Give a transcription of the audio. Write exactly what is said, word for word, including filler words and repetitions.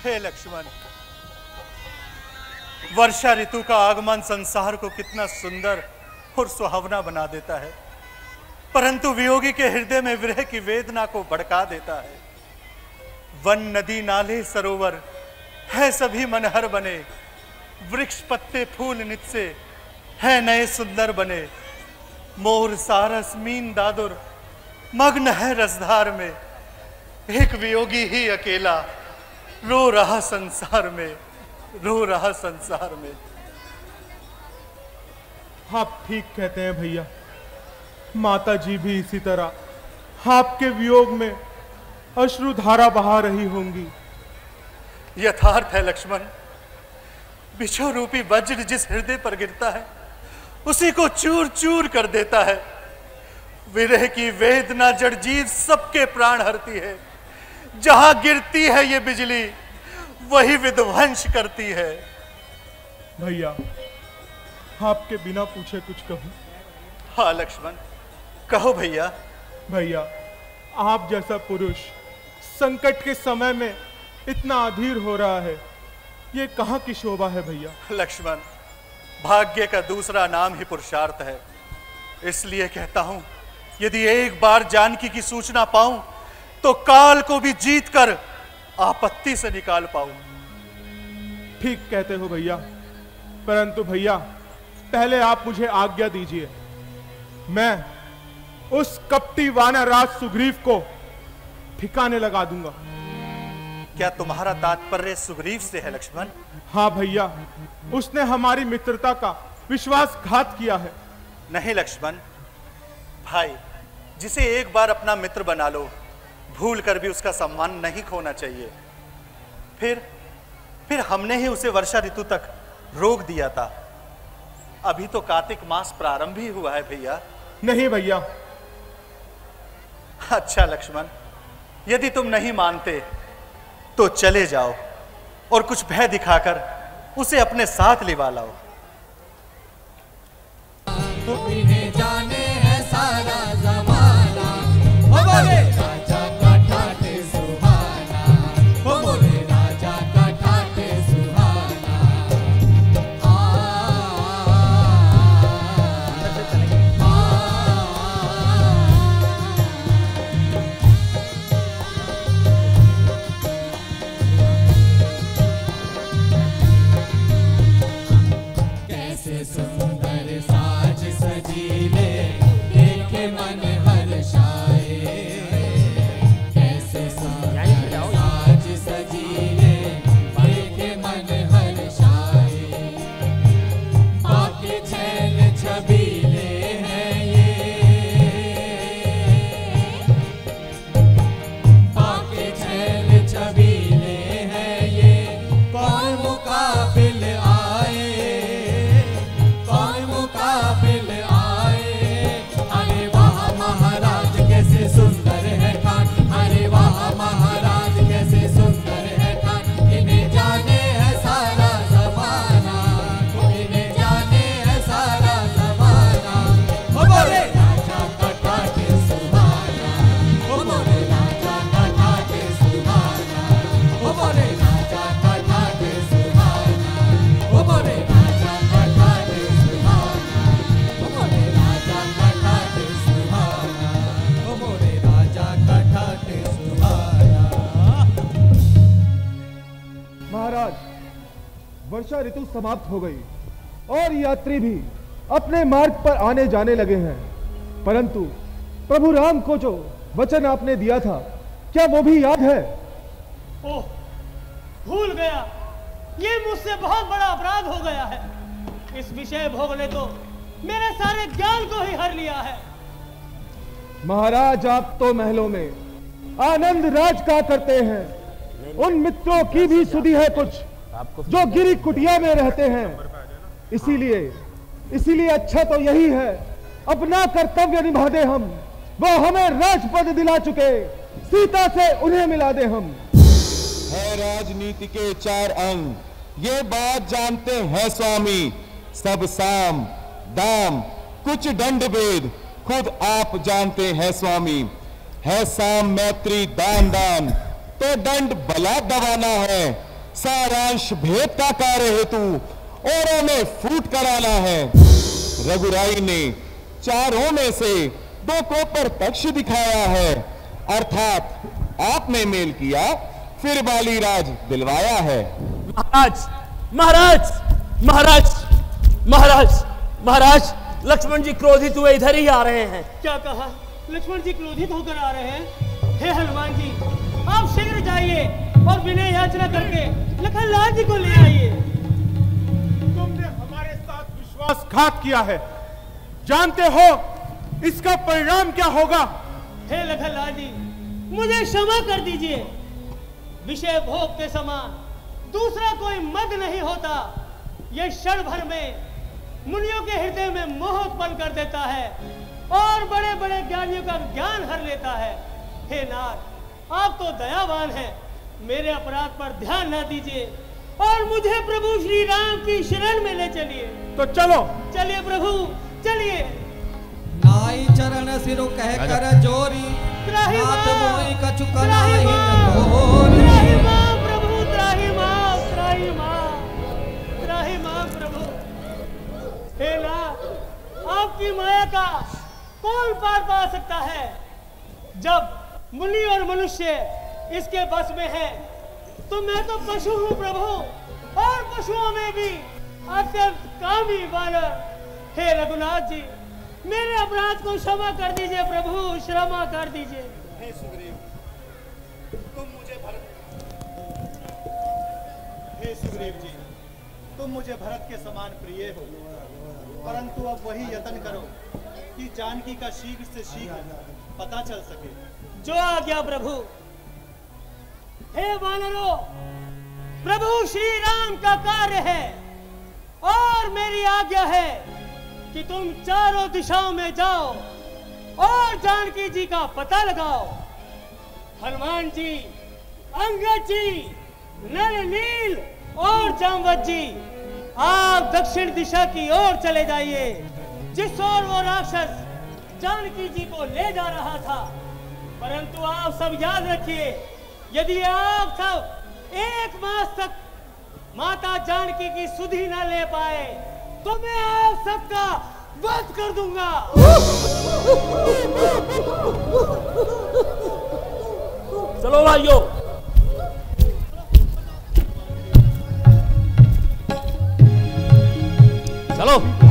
हे लक्ष्मण, वर्षा ऋतु का आगमन संसार को कितना सुंदर और सुहावना बना देता है, परंतु वियोगी के हृदय में विरह की वेदना को भड़का देता है। वन, नदी, नाले, सरोवर है सभी मनहर बने, वृक्ष, पत्ते, फूल नित से है नए सुंदर बने। मोर, सारस, मीन, दादुर मग्न है रसधार में, एक वियोगी ही अकेला रो रहा संसार में, रो रहा संसार में। आप ठीक कहते हैं भैया, माता जी भी इसी तरह आपके वियोग में अश्रुधारा बहा रही होंगी। यथार्थ है लक्ष्मण, बिछो रूपी वज्र जिस हृदय पर गिरता है उसी को चूर चूर कर देता है। विरह की वेदना जड़जीव सबके प्राण हरती है, जहां गिरती है ये बिजली वही विध्वंस करती है। भैया, आपके बिना पूछे कुछ कहूं? हाँ लक्ष्मण, कहो भैया। भैया, आप जैसा पुरुष संकट के समय में इतना अधीर हो रहा है, ये कहाँ की शोभा है भैया? लक्ष्मण, भाग्य का दूसरा नाम ही पुरुषार्थ है। इसलिए कहता हूं, यदि एक बार जानकी की सूचना पाऊं तो काल को भी जीत कर आपत्ति से निकाल पाऊं। ठीक कहते हो भैया, परंतु भैया पहले आप मुझे आज्ञा दीजिए, मैं उस कपटी वानर राज सुग्रीव को ठिकाने लगा दूंगा। क्या तुम्हारा तात्पर्य सुग्रीव से है लक्ष्मण? हाँ भैया, उसने हमारी मित्रता का विश्वासघात किया है। नहीं लक्ष्मण भाई, जिसे एक बार अपना मित्र बना लो, भूल कर भी उसका सम्मान नहीं खोना चाहिए। फिर फिर हमने ही उसे वर्षा ऋतु तक रोक दिया था। अभी तो कार्तिक मास प्रारंभ ही हुआ है भैया। नहीं भैया। अच्छा लक्ष्मण, यदि तुम नहीं मानते तो चले जाओ और कुछ भय दिखाकर उसे अपने साथ लिवा लाओ। तो इन्हें जाने है सारा जमाना, हो बोले राजा का ठाट सुहाना, हो बोले राजा का ठाट सुहाना। आ, कैसे सुंदर साज सजीले, देखे मन हर्षाए। कैसे सुंदर साज सजीले, देखे मन हर्षाए। बाके छैल छबीले हैं ये, बाके छैल छबीले हैं ये। कौन मुकाबिल आए, कौन मुकाबिल आए। अरे वाह महाराज कैसे सुंदर है ठाट, अरे वाह महाराज कैसे सुंदर है ठाट। इन्हें जाने है सारा जमाना, इन्हें जाने है सारा जमाना। हो बोले राजा का ठाट सुहाना, हो बोले राजा का ठाट सुहाना, हो बोले राजा का ठाट सुहाना, हो बोले राजा का ठाट सुहाना, हो बोले राजा का ठाट सुहाना, हो बोले राजा का ठाट सुहाना। महाराज, वर्षा ऋतु समाप्त हो गई और यात्री भी अपने मार्ग पर आने जाने लगे हैं, परंतु प्रभु राम को जो वचन आपने दिया था, क्या वो भी याद है? ओह, भूल गया। ये मुझसे बहुत बड़ा अपराध हो गया है। इस विषय भोग ने तो मेरे सारे ज्ञान को ही हर लिया है। महाराज, आप तो महलों में आनंद राज का करते हैं, उन मित्रों की भी सुधी है कुछ जो गिरी कुटिया में रहते हैं। इसीलिए इसीलिए अच्छा तो यही है, अपना कर्तव्य निभा दे हम। वो हमें राजपद दिला चुके, सीता से उन्हें मिला दे हम। है राजनीति के चार अंग, ये बात जानते हैं स्वामी। सब साम दाम कुछ दंड भेद खुद आप जानते हैं स्वामी। है साम मैत्री दान दान, तो दंड भला दबाना है। सारांश भेद का कार्य हेतु औरों में फूट कराना है। रघुराई ने चारों में से दो को पर पक्ष दिखाया है, अर्थात आपने मेल किया फिर बालीराज दिलवाया है। महाराज महाराज महाराज महाराज महाराज लक्ष्मण जी क्रोधित हुए इधर ही आ रहे हैं। क्या कहा? लक्ष्मण जी क्रोधित होकर आ रहे हैं? हे हनुमान जी, आप शीघ्र जाइए और विनय याचना करके लखनलाल जी को ले आइए। तुमने हमारे साथ विश्वासघात किया है, जानते हो इसका परिणाम क्या होगा? हे लखनलाल जी, मुझे क्षमा कर दीजिए। विषय भोग के समान दूसरा कोई मद नहीं होता। यह क्षण भर में मुनियों के हृदय में मोह उत्पन्न कर देता है और बड़े बड़े ज्ञानियों का ज्ञान हर लेता है। हे नाथ, आप तो दयावान हैं, मेरे अपराध पर ध्यान न दीजिए और मुझे प्रभु श्री राम की शरण में ले चलिए। तो चलो चलिए प्रभु, चलिए। नाई चरण सिरु कह कर जोरी, त्राहि हाथ मां, मोहि कछु त्राहि कनाहि मां, तोरी। त्राहि मां प्रभु, त्राहि मां, त्राहि मां, त्राहि मां प्रभु। हे नाथ, आपकी माया का कौन पार पा सकता है? जब मुनि और मनुष्य इसके बस में है तो मैं तो पशु हूँ प्रभु, और पशुओं में भी अत्यंत कामी वानर। हे रघुनाथ जी, मेरे अपराध को क्षमा कर दीजिए प्रभु, क्षमा कर दीजिए। हे सुग्रीव, तुम मुझे भरत हे सुग्रीव जी, तुम मुझे भरत के समान प्रिय हो, परंतु अब वही यत्न करो कि जानकी का शीघ्र से शीघ्र पता चल सके। जो आज्ञा प्रभु। हे वानरों, प्रभु श्री राम का कार्य है और मेरी आज्ञा है कि तुम चारों दिशाओं में जाओ और जानकी जी का पता लगाओ। हनुमान जी, अंगद जी, नल नील और जामवत जी, आप दक्षिण दिशा की ओर चले जाइए, जिस ओर वो राक्षस जानकी जी को ले जा रहा था। परंतु आप सब याद रखिए, यदि आप सब एक मास तक माता जानकी की सुधि न ले पाए तो मैं आप सबका वध कर दूंगा। चलो भाइयों, चलो।